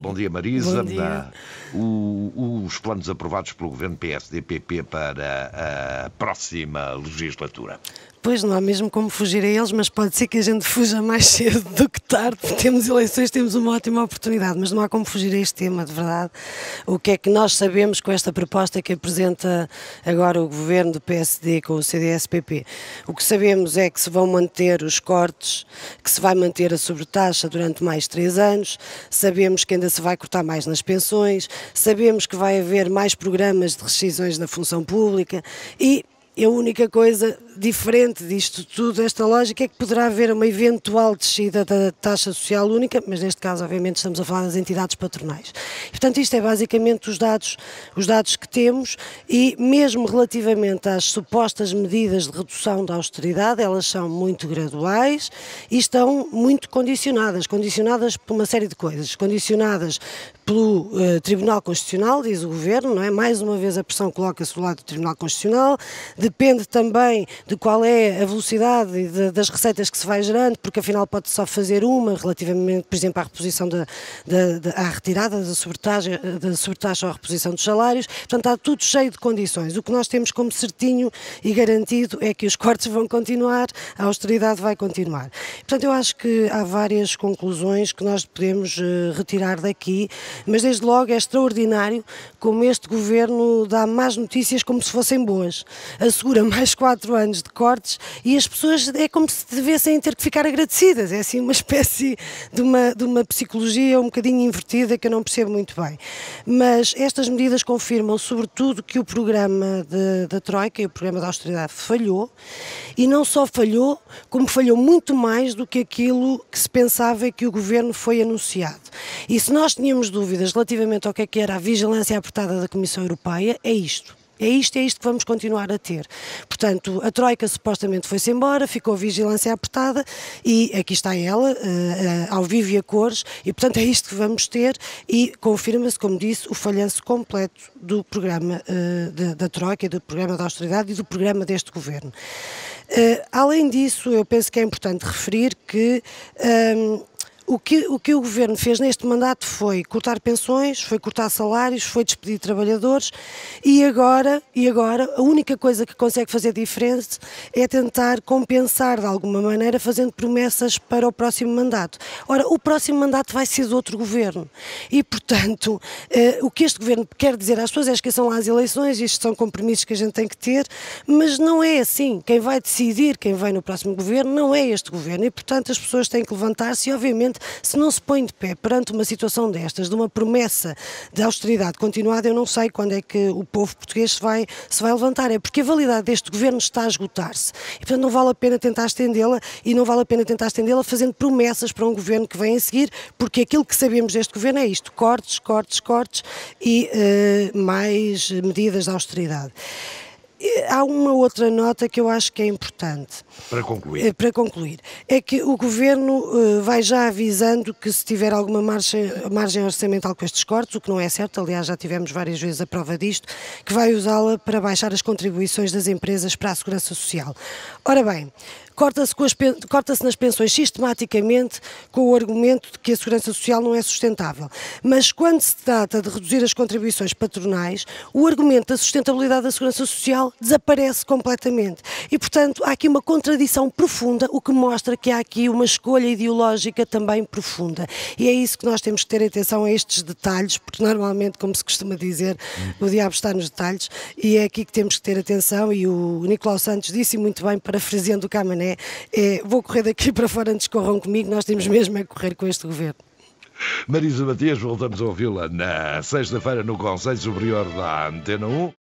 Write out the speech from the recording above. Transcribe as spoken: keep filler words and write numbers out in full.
Bom dia, Marisa. Bom dia. O, os planos aprovados pelo governo P S D P P para a próxima legislatura. Pois, não há mesmo como fugir a eles, mas pode ser que a gente fuja mais cedo do que tarde. Temos eleições, temos uma ótima oportunidade, mas não há como fugir a este tema, de verdade. O que é que nós sabemos com esta proposta que apresenta agora o governo do P S D com o C D S P P? O que sabemos é que se vão manter os cortes, que se vai manter a sobretaxa durante mais três anos, sabemos que ainda se vai cortar mais nas pensões, sabemos que vai haver mais programas de rescisões na função pública e a única coisa diferente disto tudo, esta lógica, é que poderá haver uma eventual descida da taxa social única, mas neste caso, obviamente, estamos a falar das entidades patronais. E, portanto, isto é basicamente os dados, os dados que temos e mesmo relativamente às supostas medidas de redução da austeridade, elas são muito graduais e estão muito condicionadas, condicionadas por uma série de coisas, condicionadas pelo uh, Tribunal Constitucional, diz o Governo, não é? Mais uma vez a pressão coloca-se do lado do Tribunal Constitucional, depende também de qual é a velocidade de, das receitas que se vai gerando, porque afinal pode só fazer uma relativamente, por exemplo, à reposição da, da, da à retirada da sobretaxa, da sobretaxa ou à reposição dos salários. Portanto, está tudo cheio de condições. O que nós temos como certinho e garantido é que os cortes vão continuar, a austeridade vai continuar. Portanto, eu acho que há várias conclusões que nós podemos uh, retirar daqui, mas desde logo é extraordinário como este governo dá más notícias como se fossem boas. Assegura mais quatro anos de cortes e as pessoas é como se devessem ter que ficar agradecidas. É assim uma espécie de uma, de uma psicologia um bocadinho invertida que eu não percebo muito bem. Mas estas medidas confirmam sobretudo que o programa de, da Troika e o programa da austeridade falhou e não só falhou, como falhou muito mais do que aquilo que se pensava e que o governo foi anunciado. E se nós tínhamos dúvidas relativamente ao que é que era a vigilância apertada da Comissão Europeia, é isto. É isto, é isto que vamos continuar a ter. Portanto, a Troika supostamente foi-se embora, ficou a vigilância apertada e aqui está ela, uh, uh, ao vivo e a cores, e portanto é isto que vamos ter e confirma-se, como disse, o falhanço completo do programa uh, da, da Troika, do programa da austeridade e do programa deste governo. Uh, além disso, eu penso que é importante referir que um, O que, o que o Governo fez neste mandato foi cortar pensões, foi cortar salários, foi despedir trabalhadores e agora, e agora a única coisa que consegue fazer diferente é tentar compensar de alguma maneira fazendo promessas para o próximo mandato. Ora, o próximo mandato vai ser de outro Governo e, portanto, eh, o que este Governo quer dizer às pessoas é que são lá as eleições, isto são compromissos que a gente tem que ter, mas não é assim. Quem vai decidir quem vai no próximo Governo não é este Governo e, portanto, as pessoas têm que levantar-se e, obviamente, se não se põe de pé perante uma situação destas, de uma promessa de austeridade continuada, eu não sei quando é que o povo português se vai, se vai levantar. É porque a validade deste governo está a esgotar-se. E, portanto, não vale a pena tentar estendê-la e não vale a pena tentar estendê-la fazendo promessas para um governo que vem a seguir, porque aquilo que sabemos deste governo é isto: cortes, cortes, cortes e uh, mais medidas de austeridade. Há uma outra nota que eu acho que é importante. Para concluir. Para concluir. É que o Governo uh, vai já avisando que se tiver alguma margem, margem orçamental com estes cortes, o que não é certo, aliás já tivemos várias vezes a prova disto, que vai usá-la para baixar as contribuições das empresas para a Segurança Social. Ora bem, corta-se, com as, corta-se nas pensões sistematicamente com o argumento de que a Segurança Social não é sustentável. Mas quando se trata de reduzir as contribuições patronais, o argumento da sustentabilidade da Segurança Social desaparece completamente. E, portanto, há aqui uma contradição profunda, o que mostra que há aqui uma escolha ideológica também profunda. E é isso que nós temos que ter atenção a estes detalhes, porque normalmente, como se costuma dizer, o diabo está nos detalhes, e é aqui que temos que ter atenção, e o Nicolau Santos disse muito bem, parafraseando o Camané, É, vou correr daqui para fora antes que corram comigo, nós temos mesmo a correr com este governo. Marisa Matias, voltamos a ouvi-la na sexta-feira no Conselho Superior da Antena um.